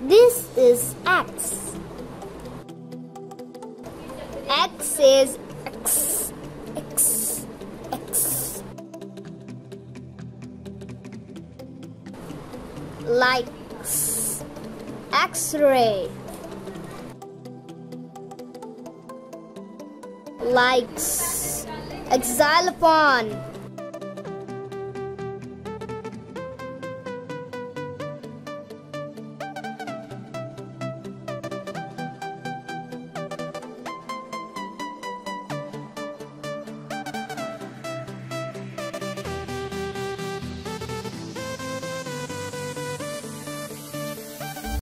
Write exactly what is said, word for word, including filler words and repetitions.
This is X. X is X, X, X. Likes, X-ray. Likes, xylophone.